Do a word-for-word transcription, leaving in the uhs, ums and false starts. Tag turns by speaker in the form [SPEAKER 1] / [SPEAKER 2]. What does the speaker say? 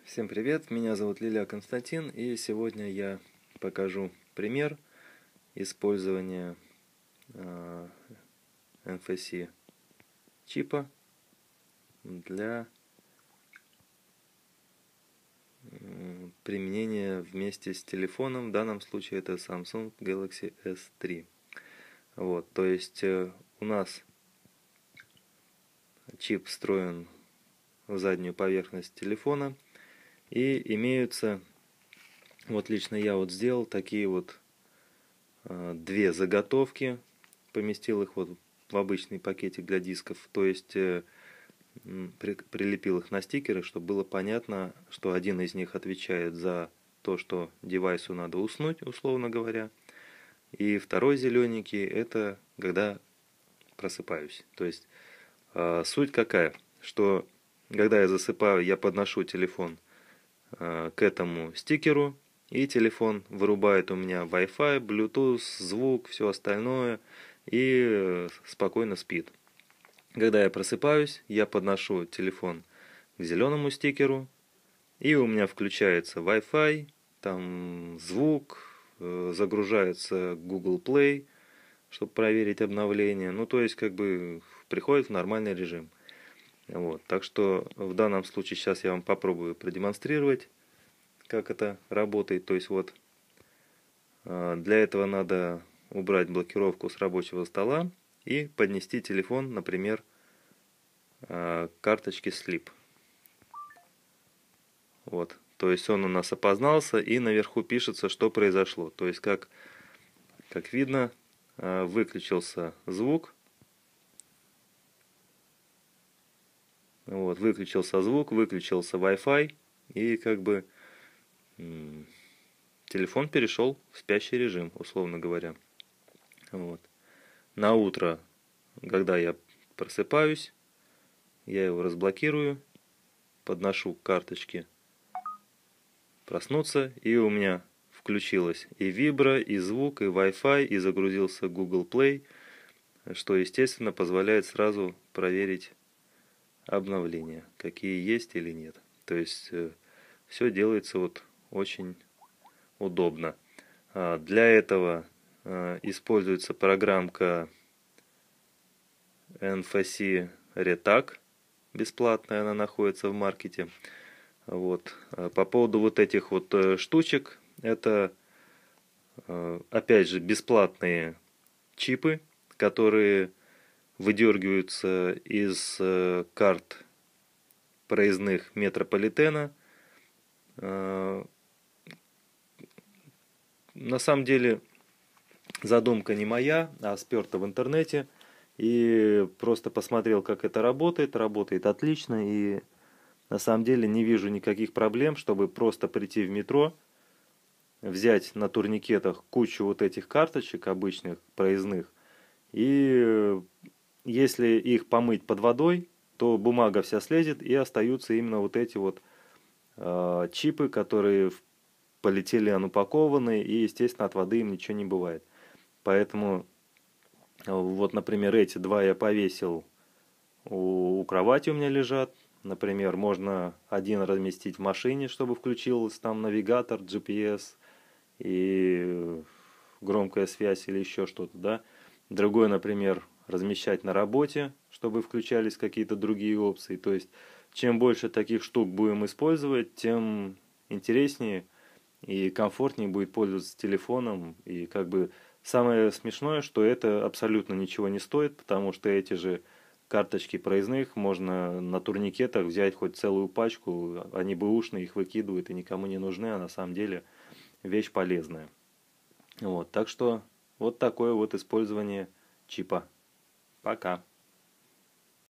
[SPEAKER 1] Всем привет, меня зовут Лилия Константин, и сегодня я покажу пример использования э, эн эф си чипа для э, применения вместе с телефоном. В данном случае это Samsung Galaxy эс три. Вот, то есть э, у нас чип встроен в заднюю поверхность телефона, и имеются, вот лично я вот сделал такие вот э, две заготовки, поместил их вот в обычный пакетик для дисков, то есть э, при, прилепил их на стикеры, чтобы было понятно, что один из них отвечает за то, что девайсу надо уснуть, условно говоря, и второй зелененький это когда просыпаюсь. То есть э, суть какая, что когда я засыпаю, я подношу телефон э, к этому стикеру, и телефон вырубает у меня Wi-Fi, Bluetooth, звук, все остальное, и спокойно спит. Когда я просыпаюсь, я подношу телефон к зеленому стикеру, и у меня включается Wi-Fi, там звук, загружается Google Play, чтобы проверить обновление. Ну, то есть, как бы, приходит в нормальный режим. Вот. Так что, в данном случае, сейчас я вам попробую продемонстрировать, как это работает. То есть, вот, для этого надо убрать блокировку с рабочего стола и поднести телефон, например, к карточке Sleep. Вот. То есть он у нас опознался, и наверху пишется, что произошло. То есть, как, как видно, выключился звук. Вот, выключился звук, выключился Wi-Fi, и как бы телефон перешел в спящий режим, условно говоря. Вот. На утро, когда я просыпаюсь, я его разблокирую, подношу к карточке проснуться, и у меня включилась и вибра, и звук, и Wi-Fi, и загрузился Google Play, что, естественно, позволяет сразу проверить обновления, какие есть или нет. То есть э, все делается вот очень удобно. А для этого э, используется программка эн эф си Retag, бесплатная, она находится в маркете. Вот. По поводу вот этих вот штучек, это опять же бесплатные чипы, которые выдергиваются из карт проездных метрополитена. На самом деле задумка не моя, а сперта в интернете. И просто посмотрел, как это работает. Работает отлично, и на самом деле не вижу никаких проблем, чтобы просто прийти в метро, взять на турникетах кучу вот этих карточек обычных, проездных, и если их помыть под водой, то бумага вся слезет, и остаются именно вот эти вот э, чипы, которые в полиэтилен упакованы, и, естественно, от воды им ничего не бывает. Поэтому, вот, например, эти два я повесил у, у кровати, у меня лежат. Например, можно один разместить в машине, чтобы включился там навигатор, джи пи эс и громкая связь или еще что-то, да. Другой, например, размещать на работе, чтобы включались какие-то другие опции. То есть, чем больше таких штук будем использовать, тем интереснее и комфортнее будет пользоваться телефоном. И как бы самое смешное, что это абсолютно ничего не стоит, потому что эти же карточки проездных можно на турникетах взять хоть целую пачку, они бэушные, их выкидывают и никому не нужны, а на самом деле вещь полезная. Вот, так что вот такое вот использование чипа. Пока.